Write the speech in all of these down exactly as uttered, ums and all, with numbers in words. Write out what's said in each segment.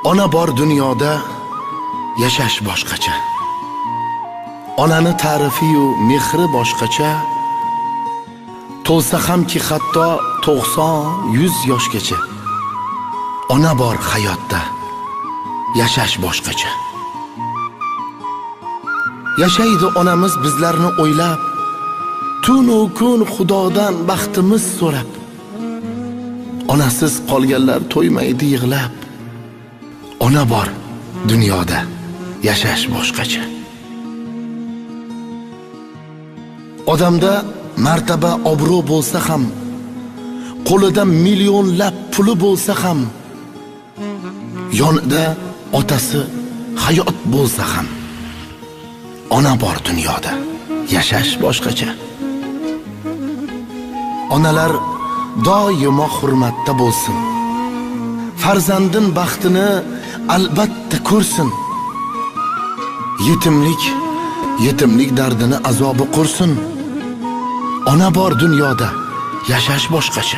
Ona bor dunyoda yashash boshqacha. Onani ta'rifi-yu mehri boshqacha. To'lsa hamki hatto to'qson yuz yoshgacha. Ona bor hayotda yashash boshqacha. Yashaydi onamiz bizlarni o'ylab, tun u kun Xudodan baxtimiz so'rab. Onasiz qolganlar to'ymaydi yig'lab. Ona bor dunyoda yashash boshqacha. Odamda martaba obro' bo'lsa ham, qo'lida millionlab puli bo'lsa ham, yonida otasi hayot bo'lsa ham, ona bor dunyoda yashash boshqacha. Onalar doimo hurmatda bo'lsin. Farzandin baxtini albatta ko'rsin. Yetimlik, yetimlik dardini azobi qursin. Ona bor dunyoda yashash boshqacha.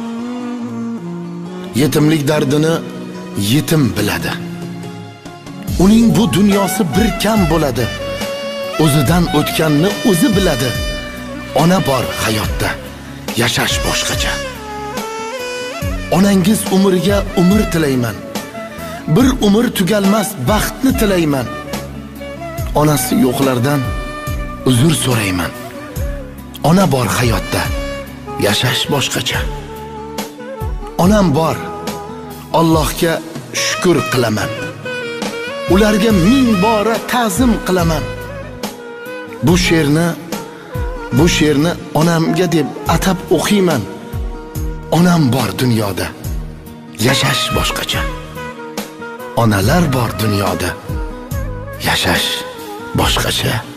Yetimlik dardini yetim biladi. Uning bu dunyosi bir kam bo'ladi. O'zidan o'tganni o'zi biladi. Ona bor hayotda yashash boshqacha. Onangiz umriga umr tilayman. Bir umr tugalmas baxtni tilayman. Onasi yo'qlardan uzr so'rayman. Ona bor hayotda yashash boshqacha. Onam bor, Allohga shukr qilaman. Ularga ming bora ta'zim qilaman. Bu she'rni, bu she'rni onamga deb atab o'qiyman. Onam bor dunyoda yashash boshqacha. Onalar bor dunyoda yashash boshqacha.